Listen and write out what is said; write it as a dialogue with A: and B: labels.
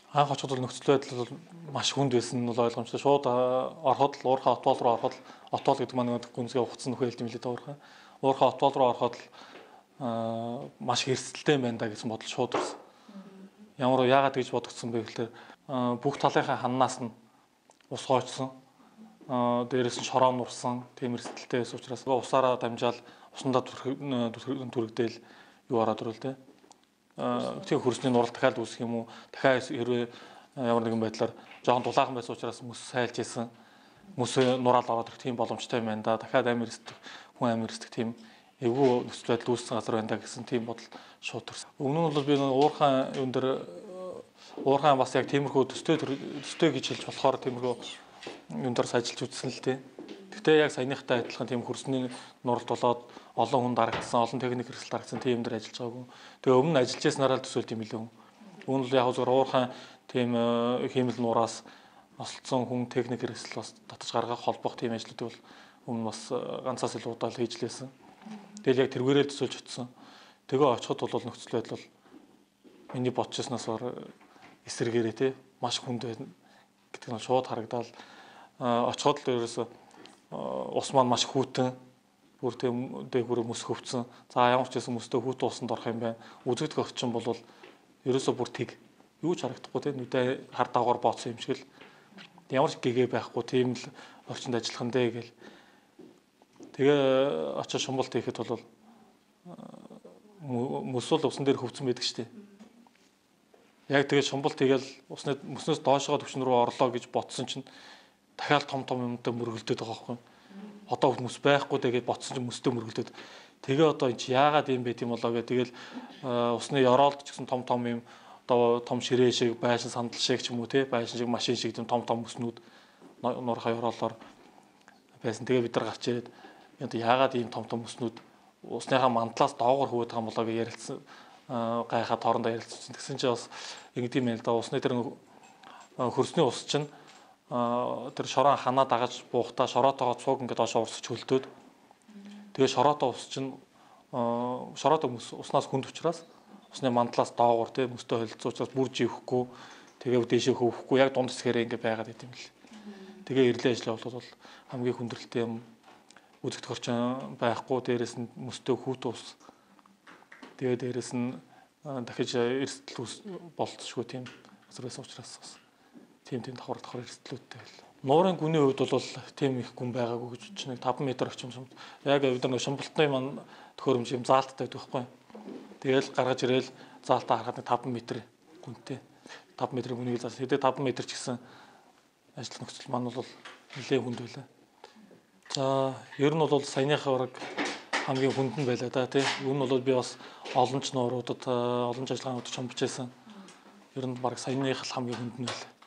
A: Анх очиход бол нөхцөл байдал бол маш хүнд байсан нь бол ойлгомжтой. Шууд ороход л уурхай отвол руу ороход л отвол гэдэг маань нэг гүнзгий ухацсан нөхөө хэлдэм билээ уурхай. Уурхай отвол руу ороход л маш хэрсэлтэй байна да гэсэн бодол шууд ирсэн. Яагаад гэж бодогдсон бэ гэхээр бүх талынхаа ханнаас нь ус гоочсон. Дээрээс нь шороо нурсан, тийм эрсдэлтэй байсан учраас усаараа дамжаал усандаа түрэгдээл юу ороод ирвэл тэ. Тэгээ хөрсний нурал дахиад үүсэх юм уу? Дахиад хэрвээ ямар нэгэн байдлаар жоохон дулаахан байсан учраас мөс сайлж исэн. Мөс нураал ороод ирэх тийм боломжтой юм байна да. Дахиад амир эрсдэх, хүн амир эрсдэх тийм эвгүй нөхцөл байдал үүссэн газар байна да гэсэн тийм бодол шууд төрсөн. Өмнө нь бол би уурхай юун дээр уурхай бас яг тиймэрхүү төстэй гэж хэлж болохоор тиймэрхүү юун дээр ажиллаж үзсэн л дээ. Гэхдээ яг саяныхтай адилхан тийм хөрсний нуралд болоод олон хүн дарагдсан, олон техник хэрэгсэл дарагдсан тийм дээр ажиллаж байгаагүй. Тэгээ өмнө ажиллаж яснараа л төсөөлт юм билээ. Үүн л яг зөвхөн уурхай тийм хиймэл нураас осолцсон хүн техник хэрэгсэл бас татаж гаргах холбох тийм ажлуудыг бол өмнө бас ганцаас илүү удаа л хийж лээсэн. Тэгэл яг тэргээрээ л төсөөлж очсон. Тэгээ очиход бол нөхцөл байдал миний бодчихснаас эсрэгээрээ те маш хүнд байна гэдэг нь шууд харагдаад очиход л ерөөсө ус маань маш хүүтэн бүр тийм дээгүүр мөс хөвцөн. За ямар ч гэсэн мөстэй хүүтэн усанд орох юм байна. Үзэгдэх орчин бол ерөөсө бүр тэг юу ч харагдахгүй те нүдэ хар дагавар бооцсон юм шиг л ямар ч гэгээ байхгүй тийм л орчинд ажиллах нь дээ гэл. Тэгээ очиж шумбалт хийхэд бол мөс бол усан дээр хөвцөн байдаг шүү дээ. Яг тэгээ шумбалт хийгээл мөснөөс доошоо төвчн рүү орлоо гэж бодсон чинь дахиад том юмтай мөргөлдөд байгаа байхгүй. Одоо мөс байхгүй тэгээд ботсон чинь мөстэй мөргөлдөд. Тэгээ одоо энэ чи яагаад юм бэ тийм болоо гэ тэгэл усны ёроолд ч гэсэн том юм одоо том ширээ шиг байшин сандал шиг ч юм уу те байшин шиг машин шиг тийм том мөснүүд нурхай ёроолоор байсан. Тэгээ бид нар гарч ирээд одоо яагаад ийм том мөснүүд усныхаа мандлаас доогоор хөвөд байгаа юм болоо гэж ярилцсан гайхаад хоорондоо ярилцсан. Тэгсэн чинь бас ингэдэм юм л да усны тэр хөрсний ус чинь тэр шороо ханаа дагаж буухтаа шороотойгоо цуг ингээд доошоо урсч хөлдөөд тэгээ шороотой ус чинь шороотой уснаас хүнд учраас усны мандлаас доогоор те мөстэй холилцсон учраас бүр живэхгүй тэгээ дээшээ хөвөхгүй яг дунд хэсгээрээ ингээд байгаад идэм бил. Тэгээ ирлээ ажлаа бол хамгийн хүндрэлтэй юм үзэгдэх орчин байхгүй дээрээс нь мөстэй хүүт ус тэгээ дээрээс нь дахиж эрсдэл болцсошгүй тийм газар байсан учраас бас тийм давхар эрсдлүүдтэй байл. Нуурын гүний хувьд бол тийм их гүн байгаагүй гэж чинь 5 м орчим шумбалт. Яг бид нар шумбалтны маань төхөөрөмж юм заалттай байдаг байхгүй. Тэгэл гаргаж ирээл заалтаа харахад 5 м гүнтэй. 5 м гүнийг заас. Хэдий 5 м ч гэсэн ажил нөхцөл маань бол нэлээд хүнд байлаа. За ер нь бол саяныхаа бараг хамгийн хүнд нь байлаа да тий. Үүн нь бол би бас олон ч нууруудад олон ч ажиллагаануудад шумбалж байсан. Ер нь бараг саяных хамгийн хүнд нь байлаа.